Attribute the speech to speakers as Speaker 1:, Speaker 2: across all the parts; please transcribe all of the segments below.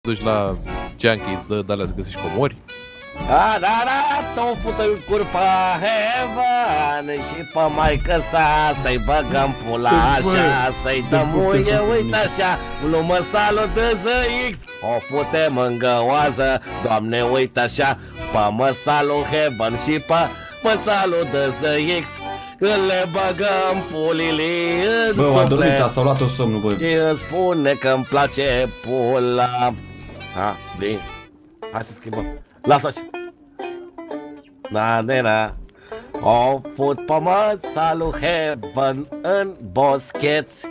Speaker 1: duci la Junkies, de alea să găsești comori?
Speaker 2: Da, pută curpa heaven și pe maică sa să-i băgăm pula așa, să-i dăm muie, uite așa, lumă salută ZX, o putem în găoază, Doamne, uite așa, pe măsalu heaven și pe măsalu de ZX, când le băgăm pulili în
Speaker 3: bă,
Speaker 2: suflet.
Speaker 3: m-a dormit, s-a luat-o somnul, bă.
Speaker 2: Și îmi spune că-mi place pula. Bine. Hai să schimbăm. Lasă așa. Na. O put pe măța lui Heaven în boscheți.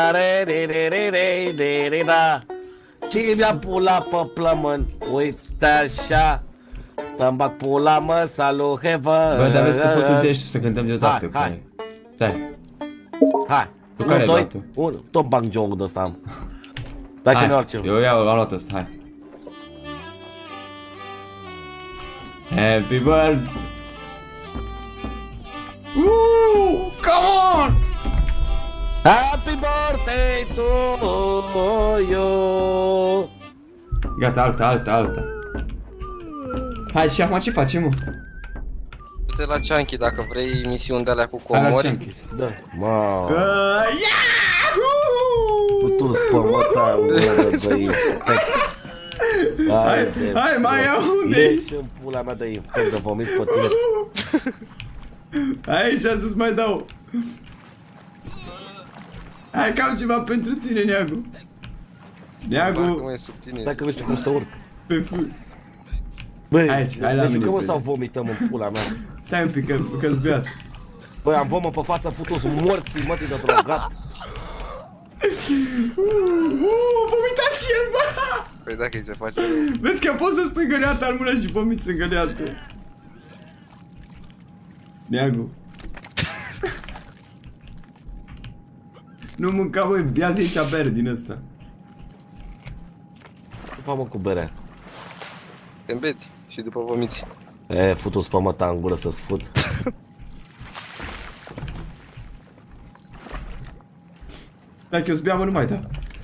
Speaker 2: Da. Și mi-a pula pe plămân. Uite așa. Să-mi bag pula măța lui Heaven.
Speaker 3: Bă, dar vezi că poți să înțelegi și să cântăm deodată.
Speaker 2: Hai.
Speaker 3: Hai. Tu care ai luat-o?
Speaker 2: Tot bag jocul de-ăsta am. Dacă nu orice.
Speaker 3: Eu am luat ăsta, hai. Happy birthday! Come on!
Speaker 2: Happy birthday to you!
Speaker 3: Gata, alta. Hai, și acum ce facem, mă?
Speaker 4: Du-te la Chunky dacă vrei misiuni de alea cu
Speaker 3: Hai la
Speaker 4: comori.
Speaker 3: Chunky.
Speaker 2: Da. Mamă.
Speaker 3: Yahoo!
Speaker 2: Tu spămăta, ură de infect.
Speaker 3: Hai, mai aude-i!
Speaker 2: Ieși în pula mea de infect, de vomit pe tine.
Speaker 3: Aici să-ți mai dau. Hai că am ceva pentru tine, Neagu. Neagu,
Speaker 2: Dacă nu știu cum să urc.
Speaker 3: pe ful.
Speaker 2: Băi,
Speaker 3: Aici, hai la
Speaker 2: ne
Speaker 3: mine,
Speaker 2: jucăm
Speaker 3: pe
Speaker 2: sau vomităm în pula mea?
Speaker 3: stai un pic că-ți beat.
Speaker 2: Băi, am vomă pe față, futus morții, mătii de drogat.
Speaker 3: Vomita și el, bă!
Speaker 4: Păi dacă îi se face.
Speaker 3: Vezi că poți să spui găleată al mână și vomiți în găleată. Neagu. Nu mânca, băi, ia-zi aici bere din ăsta.
Speaker 2: Ce fac, mă, cu berea?
Speaker 4: Te îmbeți și după vomiți.
Speaker 2: Futus pe măta în gură să-ți fut.
Speaker 3: Dacă eu-ți bea, mă, nu mai da.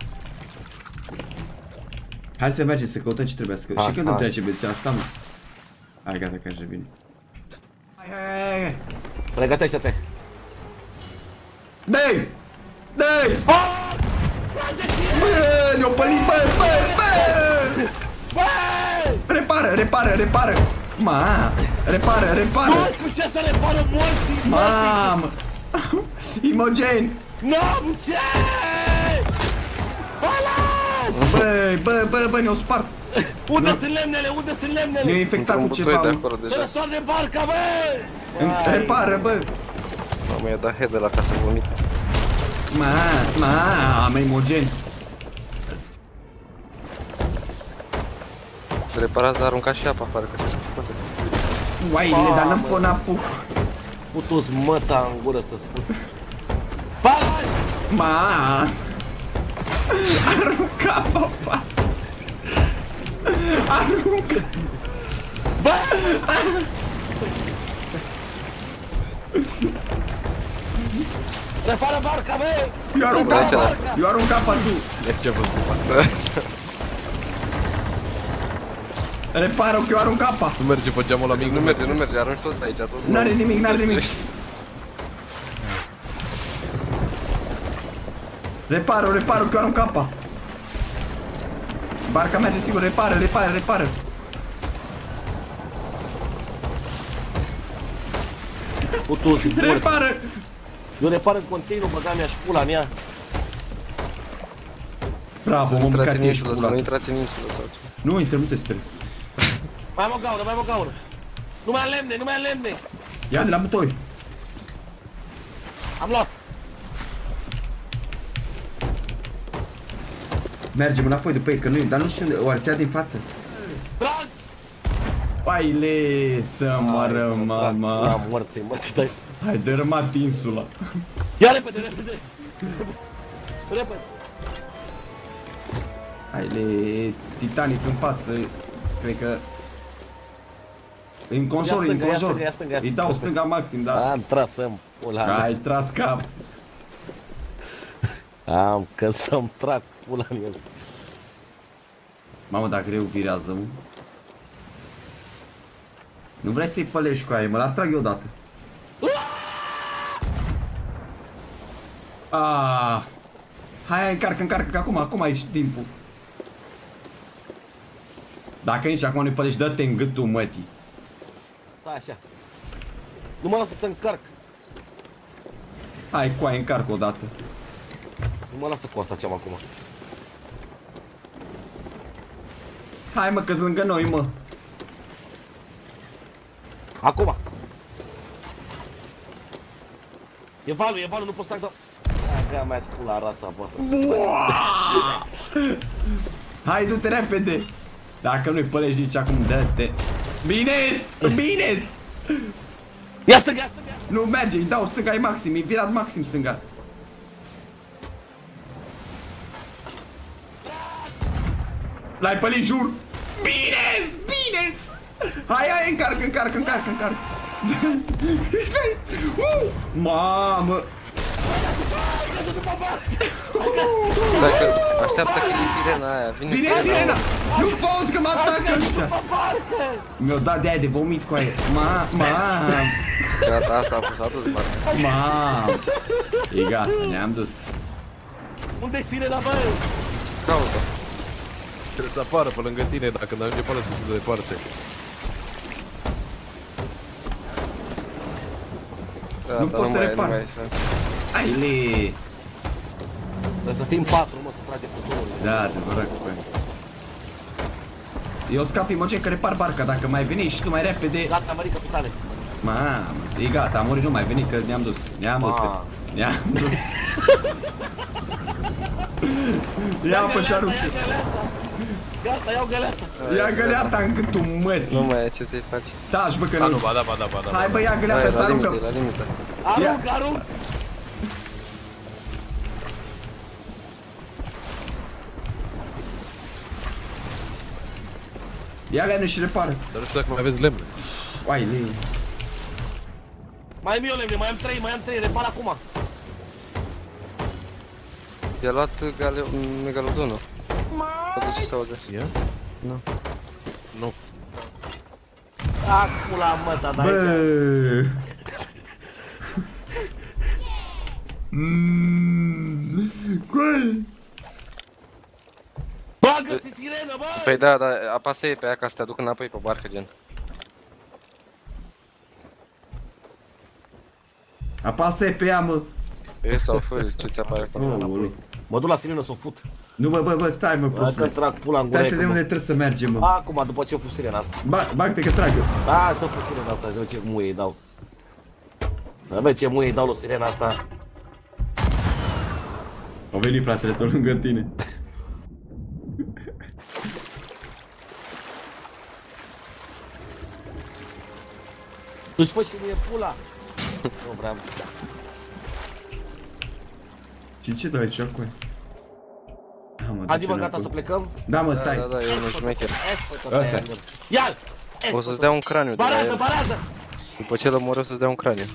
Speaker 3: Hai să mergem să căutăm ce trebuie să căutăm. Și când îmi trece beția asta, mă? Hai, gata, că așa bine. Hai.
Speaker 2: Pregătește-te.
Speaker 3: Dă-i! Dă-i! Bă, ne-o pălit, bă! Repară! Repară!
Speaker 2: Bă, cu ce să repară morții?
Speaker 3: Mamă! Imogen!
Speaker 2: Nu, ce?
Speaker 3: Bă, ne-o spart!
Speaker 2: Unde sunt lemnele?
Speaker 3: Ne-o infectat cu ceva.
Speaker 4: de acolo deja.
Speaker 2: Răsoar de barca, bă!
Speaker 3: Repară, bă!
Speaker 4: Mamă, i-a dat head de la ca să vomite.
Speaker 3: Mamă, Imogen!
Speaker 4: Să reparați, dar arunca și apa afară, că se scurtă.
Speaker 3: Uaile, dar n-am până apuc.
Speaker 2: Putu-ți măta în gură să spun. Paraș!
Speaker 3: Arunca, papa! Arunca!
Speaker 2: Bă! Repară barca, bă!
Speaker 3: Eu arunc apa, tu!
Speaker 4: E ce văzut.
Speaker 3: Repară că eu arunc apa!
Speaker 1: Nu merge pe geamul la mic,
Speaker 4: Nu merge, arunci tot aici.
Speaker 3: N-are nimic. Repară că eu arunc apa! Barca merge sigur, repară!
Speaker 2: Putu-ți mort.
Speaker 3: Repară!
Speaker 2: Eu repar în continuu, băga mea și pula mea.
Speaker 3: Bravo,
Speaker 4: Să nu
Speaker 3: mă
Speaker 4: intrați
Speaker 3: mâncați
Speaker 4: în
Speaker 3: ești
Speaker 4: insulă, să
Speaker 3: pula.
Speaker 4: nu intrați în insulă sau ce.
Speaker 3: Nu intrăm, nu te sper.
Speaker 2: Mai am o gaură. Nu mai am lemne.
Speaker 3: Ia de la butoi.
Speaker 2: Am luat.
Speaker 3: Mergem înapoi după ei, că nu e, dar nu știu unde, oare se ia din față?
Speaker 2: Drag!
Speaker 3: Paile, să moară mama.
Speaker 2: Am morții, mă, ce dai?
Speaker 3: Hai, dărâmat insula.
Speaker 2: Ia repede!
Speaker 3: Haile, Titanic în față, cred că... În consor.
Speaker 2: Ia stânga.
Speaker 3: Îi dau stânga maxim, da.
Speaker 2: Am tras să-mi pula mea.
Speaker 3: Ai tras cap.
Speaker 2: Am că să-mi trag pula în el.
Speaker 3: Mamă, dar greu virează, mă. Nu vrei să-i pălești cu aia, mă las trag eu odată. Hai, încarcă, că acum ești timpul. Dacă nici acum nu-i pălești, dă-te în gâtul mătii.
Speaker 2: Stai așa. Nu mă lasă să încarc.
Speaker 3: Hai, cu aia, încarcă odată.
Speaker 2: Nu mă lasă cu asta ce am acum.
Speaker 3: Hai, mă, că-s lângă noi, mă.
Speaker 2: Acum. E valul, nu pot să trag. Hai, mai spun la rasa, bă.
Speaker 3: Hai, du-te repede. Dacă nu-i pălești nici acum, dă-te. Bine-s!
Speaker 2: Ia stânga!
Speaker 3: Nu merge, îi dau stânga, e maxim, e virat maxim stânga. L-ai pălit, jur! Bine-s! Hai, încarcă! Mamă!
Speaker 4: Dacă așteaptă că e sirena aia, vine
Speaker 3: Sirena! Nu pot că mă atacă ăștia! Mi-au dat de aia de vomit cu aia.
Speaker 4: Gata, asta a fost adus, bă.
Speaker 3: E gata, ne-am dus.
Speaker 2: Unde-i sirena, bă?
Speaker 4: Caută.
Speaker 1: Trebuie să apară pe lângă tine, dacă n-ajunge pe ăla să fie de departe.
Speaker 3: Nu pot să repar. Hai, le.
Speaker 2: Trebuie să fim 4, mă, să trage puturul.
Speaker 3: Da, adevărat cu aia. Eu scap imogen că repar barca, dacă mai veni și tu mai repede.
Speaker 2: Gata, am mărit capitale.
Speaker 3: Mamă, e gata, am murit, nu mai veni că ne-am dus. Ne-am dus. Ia pe șaruche.
Speaker 2: Gata, iau găleata.
Speaker 3: Ia găleata în gâtul mătii.
Speaker 4: Nu mai ai ce să-i faci.
Speaker 3: Taci, bă, că
Speaker 1: Da,
Speaker 3: nu.
Speaker 1: nu, ba da.
Speaker 3: Hai, bă, ia găleata, să aruncăm.
Speaker 4: La limită.
Speaker 2: Arunc!
Speaker 3: Ia lemne și repară.
Speaker 1: Dar nu știu dacă mai aveți lemne.
Speaker 3: Uai, lei.
Speaker 2: Mai am eu lemne, mai am 3, repar acum.
Speaker 4: I-a luat megalodonul. Mă duce să audă.
Speaker 1: Ia?
Speaker 4: Nu.
Speaker 1: Nu.
Speaker 2: Acum la măta, dar aici.
Speaker 3: Bă. Coi.
Speaker 2: Bagă-ți sirenă, bă!
Speaker 4: Păi da, apasă E pe aia ca să te aducă înapoi pe barcă, gen.
Speaker 3: Apasă pe ea, mă.
Speaker 4: E sau fă, ce ți apare acolo.
Speaker 2: Mă duc la sirenă să o fut.
Speaker 3: Nu, bă, stai, mă,
Speaker 2: Hai că trag pula în gură.
Speaker 3: Stai să vedem unde trebuie să mergem, mă.
Speaker 2: Acum, după ce o fut sirena asta.
Speaker 3: Bag-te că trag eu.
Speaker 2: Da, să fut sirena asta, să văd ce muie îi dau. Să văd ce muie îi dau la sirena asta.
Speaker 3: Au venit fratele tot lângă tine.
Speaker 2: Tu-și fă și mie pula. Nu vreau.
Speaker 3: Și ce dai aici cu
Speaker 2: Adi, bă, gata să plecăm?
Speaker 3: Da, mă, stai.
Speaker 4: Da, e unul șmecher.
Speaker 3: Ăsta.
Speaker 2: Ia-l!
Speaker 4: O să-ți dea un craniu de la el.
Speaker 2: Barează!
Speaker 4: După ce l-omori o să-ți dea un craniu.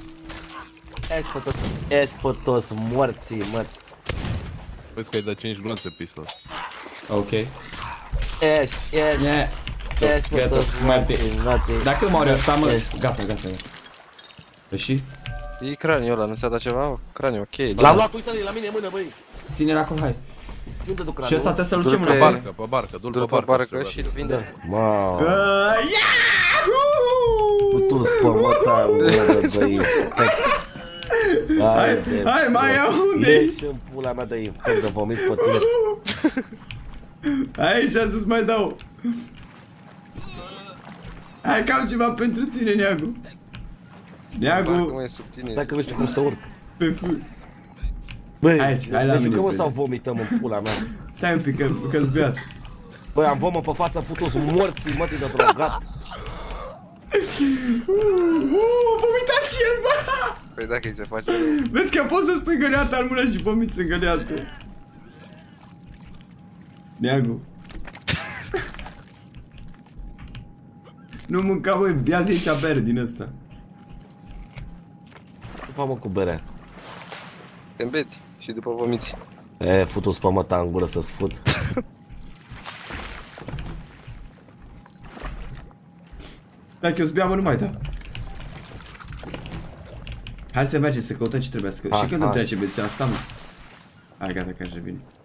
Speaker 2: Ești pe toți morții, mă.
Speaker 1: Vezi că ai dat 5 glonțe pe pistol.
Speaker 3: Ok.
Speaker 2: Ești pe toți morții, mătii.
Speaker 3: Dacă mă ăsta, mă, gata. Și?
Speaker 4: E craniul ăla, nu ți-a dat ceva? Craniu, ok.
Speaker 2: L-am luat, uite-l, la mine în mână, băi.
Speaker 3: Ține-l acolo, hai.
Speaker 2: Unde duc
Speaker 3: Și ăsta
Speaker 2: craniul?
Speaker 3: trebuie să-l ducem
Speaker 4: Du-l
Speaker 3: în
Speaker 4: pe-
Speaker 3: barcă.
Speaker 1: Du-l pe barcă
Speaker 4: și-l vinde.
Speaker 2: Mamă.
Speaker 3: Yahoo!
Speaker 2: Tu spămăta, băi.
Speaker 3: Hai, mai ia unde-i?
Speaker 2: Ieși în pula mea de infect de vomit pe tine.
Speaker 3: Aici sus mai dau. Hai, cam ceva pentru tine, Neagu.
Speaker 4: Barcă
Speaker 3: Neagu,
Speaker 4: mai e sub tine.
Speaker 2: Dacă nu știu cum să urc.
Speaker 3: pe f...
Speaker 2: Băi,
Speaker 3: Aici, hai la
Speaker 2: ne
Speaker 3: mine,
Speaker 2: jucăm
Speaker 3: băi.
Speaker 2: sau vomităm în pula mea?
Speaker 3: Stai un pic, că-ți beat.
Speaker 2: Băi, am vomă pe față, futus morții, mătii de drogat.
Speaker 3: Vomita și el, bă!
Speaker 4: Păi dacă îi se face.
Speaker 3: Vezi că poți să spui găleata în mână și vomiți în găleată. Neagu. Nu mânca, băi, ia-zi aici bere din ăsta.
Speaker 2: Ce fac, mă, cu berea?
Speaker 4: Te îmbeți și după vomiți.
Speaker 2: Futus pe măta în gură să-ți fut.
Speaker 3: Dacă eu zbeamă, nu mai da. Hai să mergem să căutăm ce trebuie să căutăm. Și când îmi trece beția asta, mă? Hai, gata, că așa bine.